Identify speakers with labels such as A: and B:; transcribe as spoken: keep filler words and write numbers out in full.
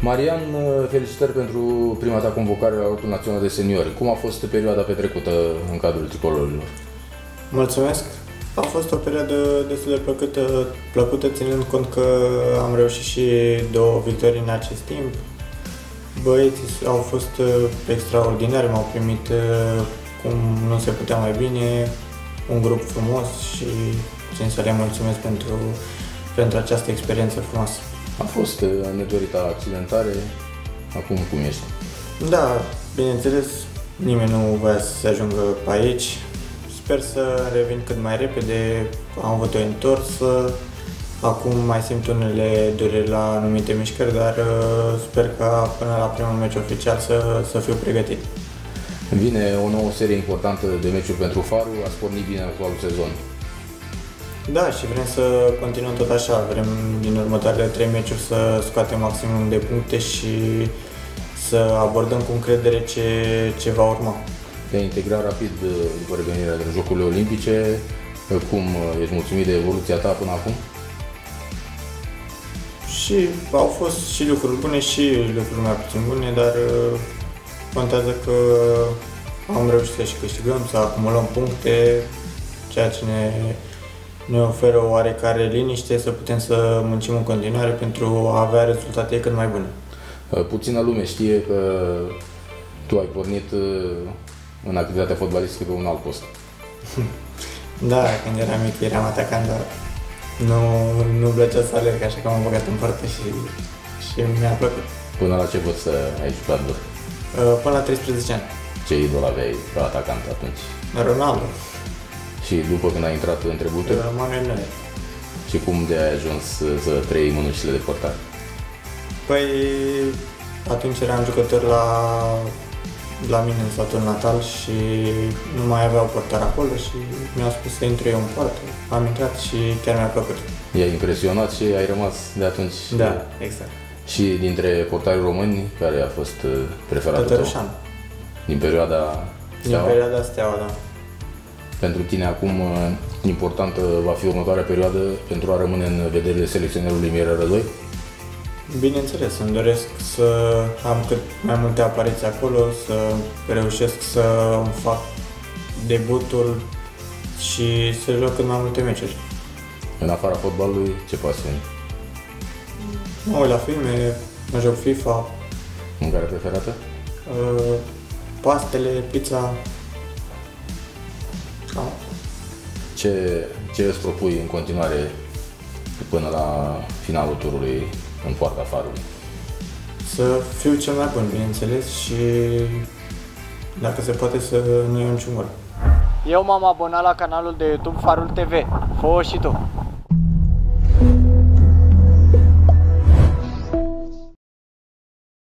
A: Marian, felicitări pentru prima ta convocare la lotul național de seniori. Cum a fost perioada petrecută în cadrul tricolorilor?
B: Mulțumesc! A fost o perioadă destul de plăcută, plăcută ținând cont că am reușit și două victorii în acest timp. Băieții au fost extraordinari, m-au primit cum nu se putea mai bine, un grup frumos și țin să le mulțumesc pentru, pentru această experiență frumoasă.
A: A fost nedorită accidentare, acum cum ești?
B: Da, bineînțeles, nimeni nu voia să se ajungă pe aici. Sper să revin cât mai repede, am avut o întorsă, acum mai simt unele dureri la anumite mișcări, dar sper ca până la primul meci oficial să, să fiu pregătit.
A: Vine o nouă serie importantă de meciuri pentru Farul, ați pornit bine actualul sezon.
B: Da, și vrem să continuăm tot așa, vrem din următoarele trei meciuri să scoatem maximum de puncte și să abordăm cu încredere ce, ce va urma.
A: Te-ai integrat rapid după revenirea din Jocurile Olimpice, cum ești mulțumit de evoluția ta până acum?
B: Și au fost și lucruri bune și lucruri mai puțin bune, dar contează că am reușit să și câștigăm, să acumulăm puncte, ceea ce ne ne oferă o oarecare liniște să putem să muncim în continuare pentru a avea rezultate cât mai bune.
A: Puțină lume știe că tu ai pornit în activitatea fotbalistică pe un alt post.
B: Da, când eram mic eram atacant, dar nu, nu plăcea să alerg, așa că m-am băgat în poartă și, și mi-a plăcut.
A: Până la ce vârstă ai jucat vâr?
B: Până la treisprezece ani.
A: Ce idol aveai ca atacant atunci?
B: Ronaldo.
A: Și după când ai intrat în trebuturi?
B: Manuel Neuer.
A: Și cum de ai ajuns să trăi mânușile de portar?
B: Păi atunci eram jucător la, la mine în satul natal și nu mai aveau portar acolo și mi-au spus să intru eu în poartă. Am intrat și chiar mi-a plăcut.
A: I-ai impresionat și ai rămas de atunci?
B: Da, exact.
A: Și dintre portarii români, care a fost preferatul tău?
B: Tătărușan.
A: Din perioada Steaua?
B: Din perioada Steaua, da.
A: Pentru tine acum importantă va fi următoarea perioadă pentru a rămâne în vederile selecționerului Mirel Rădoi?
B: Bineînțeles, îmi doresc să am cât mai multe apariții acolo, să reușesc să îmi fac debutul și să joc cât mai multe meciuri.
A: În afara fotbalului, ce pasiuni?
B: Mă uit la filme, mă joc FIFA.
A: Mâncare preferată?
B: Uh, pastele, pizza.
A: Ce, ce îți propui în continuare până la finalul turului în poarta Farului?
B: Să fiu cel mai bun, bineînțeles, și dacă se poate să nu iau niciun gol.
C: Eu m-am abonat la canalul de YouTube Farul T V. Fă-o și tu!